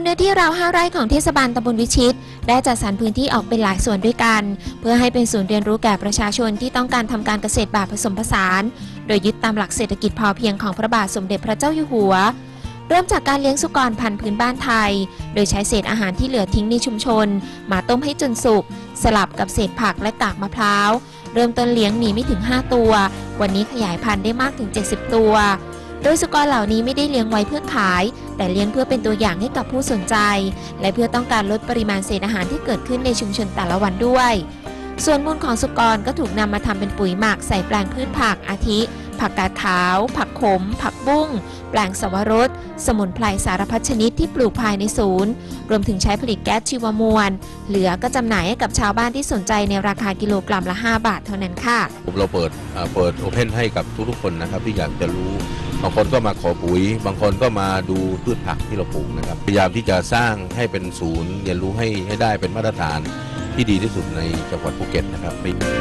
เนื้อที่ราว5 ไร่ของเทศบาลตำบลวิชิตได้จัดสรรพื้นที่ออกเป็นหลายส่วนด้วยกันเพื่อให้เป็นศูนย์เรียนรู้แก่ประชาชนที่ต้องการทำการเกษตรแบบผสมผสานโดยยึดตามหลักเศรษฐกิจพอเพียงของพระบาทสมเด็จพระเจ้าอยู่หัวเริ่มจากการเลี้ยงสุกรพันธุ์พื้นบ้านไทยโดยใช้เศษอาหารที่เหลือทิ้งในชุมชนมาต้มให้จนสุกสลับกับเศษผักและกากมะพร้าวเริ่มต้นเลี้ยงมีไม่ถึง5 ตัววันนี้ขยายพันธุ์ได้มากถึง70 ตัวโดยสุกรเหล่านี้ไม่ได้เลี้ยงไว้เพื่อขายแต่เลี้ยงเพื่อเป็นตัวอย่างให้กับผู้สนใจและเพื่อต้องการลดปริมาณเศษอาหารที่เกิดขึ้นในชุมชนแต่ละวันด้วยส่วนมูลของสุกรก็ถูกนำมาทำเป็นปุ๋ยหมักใส่แปลงพืชผักอาทิผักกาดขาวผักขมผักบุ้งแปลงสวรสสมุนไพรสารพัดชนิดที่ปลูกภายในศูนย์รวมถึงใช้ผลิตแก๊สชีวมวลเหลือก็จำหน่ายให้กับชาวบ้านที่สนใจในราคากิโลกรัมละ5 บาทเท่านั้นค่ะเราเปิดโอเพนให้กับทุกๆคนนะครับที่อยากจะรู้บางคนก็มาขอปุ๋ยบางคนก็มาดูพืชผักที่เราปลูกนะครับพยายามที่จะสร้างให้เป็นศูนย์เรียนรู้ให้ได้เป็นมาตรฐานที่ดีที่สุดในจังหวัดภูเก็ตนะครับ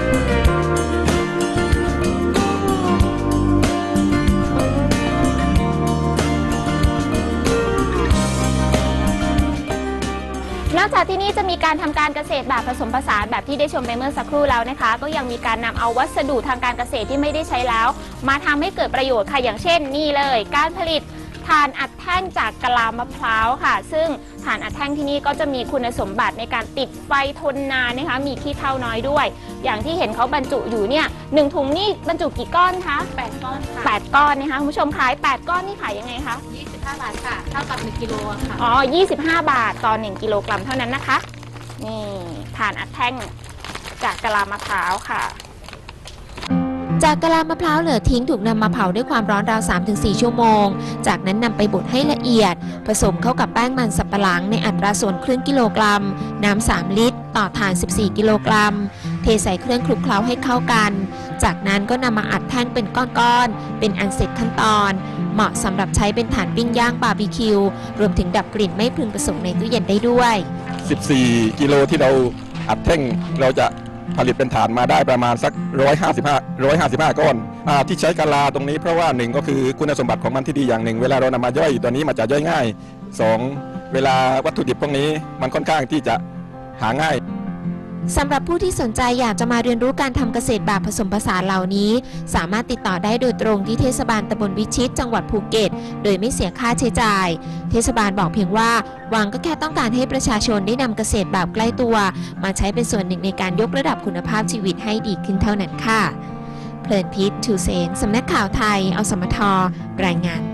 นอกจากที่นี่จะมีการทำการเกษตรแบบผสมผสานแบบที่ได้ชมไปเมื่อสักครู่แล้วนะคะก็ยังมีการนำเอาวัสดุทางการเกษตรที่ไม่ได้ใช้แล้วมาทำให้เกิดประโยชน์ค่ะอย่างเช่นนี่เลยการผลิตถ่านอัดแท่งจากกะลามะพร้าวค่ะซึ่งถ่านอัดแท่งที่นี่ก็จะมีคุณสมบัติในการติดไฟทนนานนะคะมีขี้เถ้าน้อยด้วยอย่างที่เห็นเขาบรรจุอยู่เนี่ย1 ถุงนี่บรรจุกี่ก้อนคะ8 ก้อนค่ะ8 ก้อนนะคะคุณผู้ชมขาย8 ก้อนนี่ขายยังไงคะ25 บาทค่ะเท่ากับ1 กิโลค่ะอ๋อ25 บาทต่อ1 กิโลกรัมเท่านั้นนะคะนี่ถ่านอัดแท่งจากกะลามะพร้าวค่ะจากกะลามะพร้าวเหลือทิ้งถูกนำมาเผาด้วยความร้อนราว 3-4 ชั่วโมงจากนั้นนำไปบดให้ละเอียดผสมเข้ากับแป้งมันสับปะหลังในอัตราส่วนครึ่งกิโลกรัมน้ำ3 ลิตรต่อถ่าน14 กิโลกรัมเทใส่เครื่องคลุกเคล้าให้เข้ากันจากนั้นก็นำมาอัดแท่งเป็นก้อนๆเป็นอันเสร็จขั้นตอนเหมาะสำหรับใช้เป็นถ่านปิ้งย่างบาร์บีคิวรวมถึงดับกลิ่นไม่พึงประสงค์ในตู้เย็นได้ด้วย 14 กิโลที่เราอัดแท่งเราจะผลิตเป็นฐานมาได้ประมาณสัก155 ก้อนที่ใช้กะลาตรงนี้เพราะว่า1ก็คือคุณสมบัติของมันที่ดีอย่างหนึ่งเวลาเรานำมาย่อยตัวนี้มันจะย่อยง่าย2เวลาวัตถุดิบพวกนี้มันค่อนข้างที่จะหาง่ายสำหรับผู้ที่สนใจอยากจะมาเรียนรู้การทำเกษตรแบบผสมผสานเหล่านี้สามารถติดต่อได้โดยตรงที่เทศบาลตำบลวิชิตจังหวัดภูเก็ตโดยไม่เสียค่าใช้จ่ายเทศบาลบอกเพียงว่าวังก็แค่ต้องการให้ประชาชนได้นำเกษตรแบบใกล้ตัวมาใช้เป็นส่วนหนึ่งในการยกระดับคุณภาพชีวิตให้ดีขึ้นเท่านั้นค่ะเพลินพิษชูเซนสำนักข่าวไทยอสมทรายงาน